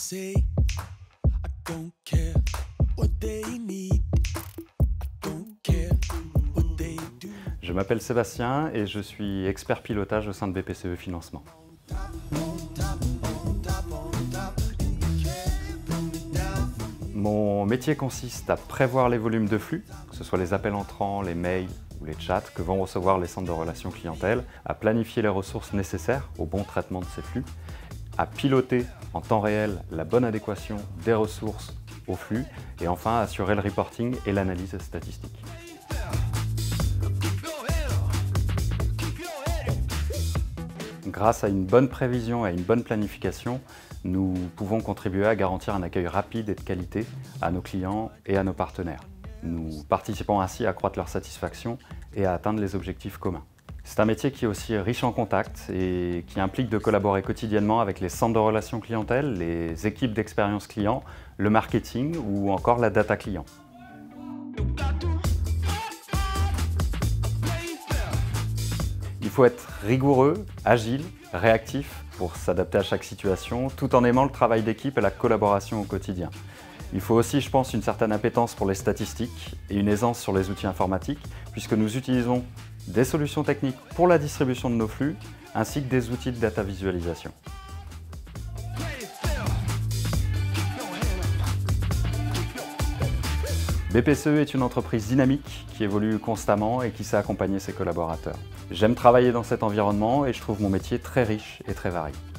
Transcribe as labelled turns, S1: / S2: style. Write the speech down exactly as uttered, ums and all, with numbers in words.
S1: say, I don't care what they need, I don't care what they do.
S2: Je m'appelle Sébastien et je suis expert pilotage au sein de B P C E Financement. Mon métier consiste à prévoir les volumes de flux, que ce soit les appels entrants, les mails ou les chats que vont recevoir les centres de relations clientèle, à planifier les ressources nécessaires au bon traitement de ces flux, à piloter en temps réel la bonne adéquation des ressources au flux et enfin à assurer le reporting et l'analyse statistique. Grâce à une bonne prévision et à une bonne planification, nous pouvons contribuer à garantir un accueil rapide et de qualité à nos clients et à nos partenaires. Nous participons ainsi à accroître leur satisfaction et à atteindre les objectifs communs. C'est un métier qui est aussi riche en contacts et qui implique de collaborer quotidiennement avec les centres de relations clientèle, les équipes d'expérience client, le marketing ou encore la data client. Il faut être rigoureux, agile, réactif pour s'adapter à chaque situation, tout en aimant le travail d'équipe et la collaboration au quotidien. Il faut aussi, je pense, une certaine appétence pour les statistiques et une aisance sur les outils informatiques, puisque nous utilisons des solutions techniques pour la distribution de nos flux, ainsi que des outils de data visualisation. B P C E est une entreprise dynamique qui évolue constamment et qui sait accompagner ses collaborateurs. J'aime travailler dans cet environnement et je trouve mon métier très riche et très varié.